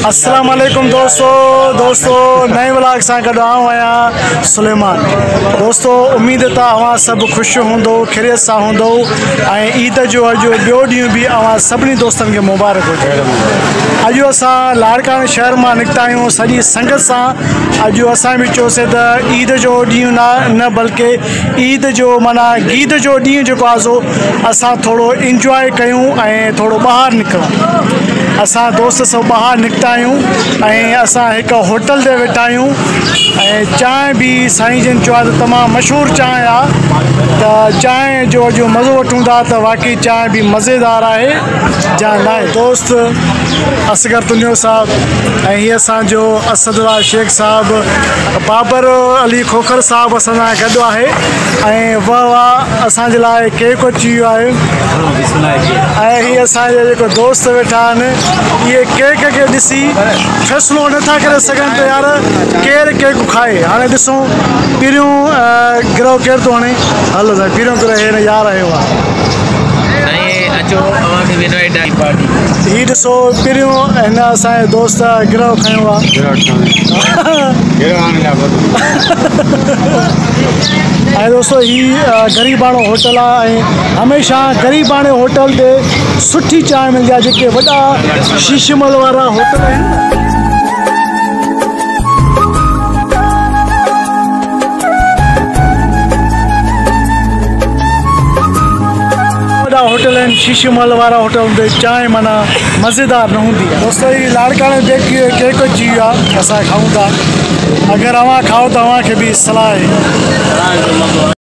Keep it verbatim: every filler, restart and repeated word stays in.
अस्सलाम वालेकुम दोस्तों दोस्तों नए व्लॉग सां गॾु आऊं आहियां सुलेमान। दोस्तों उम्मीद त अवां सभु ख़ुशि हूंदो, ख़ैरियत सां हूंदो ऐं ईद जो अॼु ॿियो ॾींहुं बि अवां सभिनी दोस्तनि खे मुबारक हुजे। अॼु असां लाड़काने शहर मां निकिता आहियूं सॼी संगत सां। अॼु असां बि चयोसीं त ईद जो ॾींहुं न न बल्कि ईद जो माना गीद जो ॾींहुं जेको आहे सो असां थोरो इंजॉय कयूं ऐं थोरो ॿाहिरि निकिरूं। असां दोस्त सभु ॿाहिरि निकिता आहियूं ऐं असां हिकु होटल ते वेठा आहियूं ऐं चांहि बि साईं जन चयो आहे त तमामु मशहूरु चांहि आहे, त चांहि जो अॼु मज़ो वठूं था त वाक़ई चांहि बि मज़ेदार आहे जा न आहे। दोस्त असगर तुंहिंजो साहब ऐं हीअ असांजो असदुल्ला शेख साहिबु, बाबर अली खोखर साहिबु असां सां गॾु आहे ऐं वाह वाह असांजे लाइ केक अची वियो आहे ऐं हीअ असांजा जेको दोस्त वेठा आहिनि ये केक के ॾिसी फ़ैसिलो नथा करे सघनि त यार केरु केक खाए। हाणे ॾिसूं पहिरियों गिरहो केरु थो हणे, हलो साईं पहिरियों गिरहो हे यार आयो आहे। हीअ ॾिसो पहिरियों हिन असांजे दोस्त गिरहो खयो आहे ऐं दोस्तों हीअ ग़रीबाणो होटल आहे ऐं हमेशह ग़रीबाणे होटल ते सुठी चांहि मिलंदी आहे। जेके वॾा शीशमल वारा होटल आहिनि होटल आहिनि, शीशमल वारा होटल ते चांहि माना मज़ेदार न हूंदी आहे। दोस्तों हीअ लाड़काने बेकरी केक अची वियो आहे, असां खाऊं था। अगरि अव्हां खाओ त अव्हांखे बि सलाह आहे।